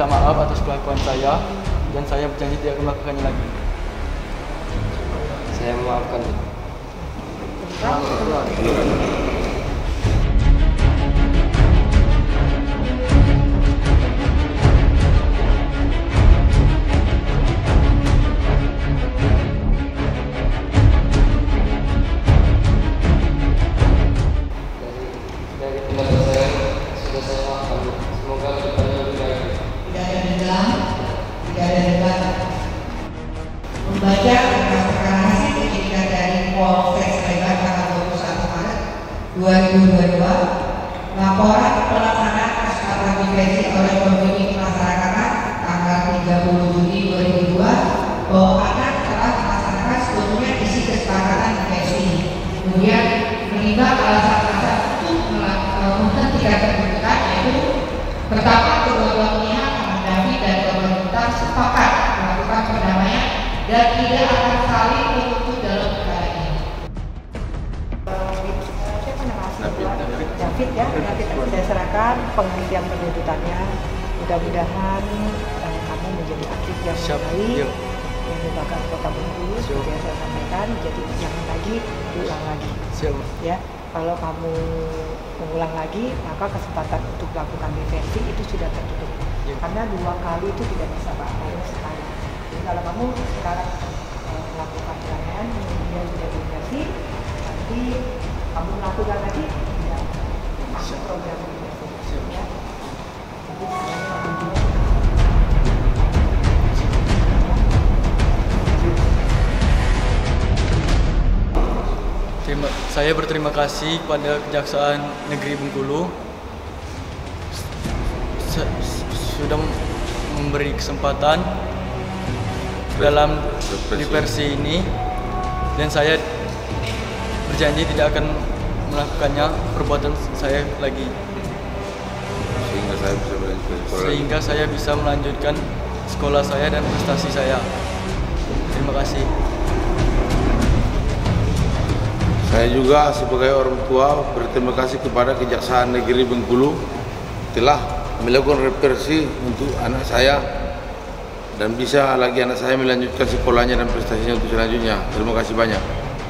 minta maaf atas kelakuan saya dan saya berjanji tidak akan melakukannya lagi. Saya memaafkan. Dari pendapat saya sudah saya maafkan. Semoga kedepannya lebih baik. Tidak ada dendam, tidak ada debat. Membaca berdasarkan hasil penyidikan dari Polres Sleman tanggal 21 Maret 2022, laporan pelaksanaan kesepakatan diversi oleh Komisi Pemasyarakatan tanggal 30 Juni 2002 bahwa anak telah melaksanakan seluruhnya isi kesepakatan diversi ini. Kemudian menimbang alasan-alasan untuk menghentikan penuntutan, yaitu pertama, kedua-dua pihak menghadapi dan pemerintah sepakat melakukan perdamaian dan tidak akan saling menuntut dalam perkara ini. David ya, nanti saya serahkan penghentian penuntutannya. Mudah-mudahan kamu menjadi aktif yang baik, yang merupakan Kota Bengkulu seperti yang saya sampaikan. Jadi jangan lagi diulang lagi. Ya, kalau kamu mengulang lagi, maka kesempatan untuk melakukan diversi itu sudah tertutup. Karena 2 kali itu tidak bisa harus sekali. Jadi kalau kamu sekarang melakukan pelayanan, kemudian sudah diversi, nanti kamu melakukan lagi, tidak masuk program diversi. Ya. Jadi saya berterima kasih kepada Kejaksaan Negeri Bengkulu sudah memberi kesempatan dalam diversi ini, dan saya berjanji tidak akan melakukannya perbuatan saya lagi, sehingga saya bisa melanjutkan sekolah saya dan prestasi saya. Terima kasih. Saya juga sebagai orang tua berterima kasih kepada Kejaksaan Negeri Bengkulu telah melakukan reversi untuk anak saya dan bisa lagi anak saya melanjutkan sekolahnya dan prestasinya untuk selanjutnya. Terima kasih banyak.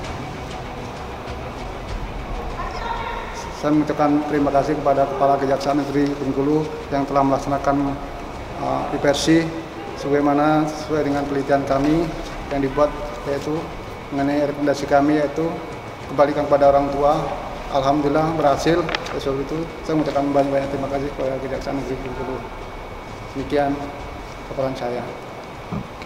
Saya mengucapkan terima kasih kepada Kepala Kejaksaan Negeri Bengkulu yang telah melaksanakan diversi sesuai dengan penelitian kami yang dibuat, yaitu mengenai rekomendasi kami, yaitu kembalikan kepada orang tua. Alhamdulillah berhasil. Sebab itu saya mengucapkan banyak-banyak terima kasih kepada Kejaksaan Negeri Bengkulu. Demikian laporan saya.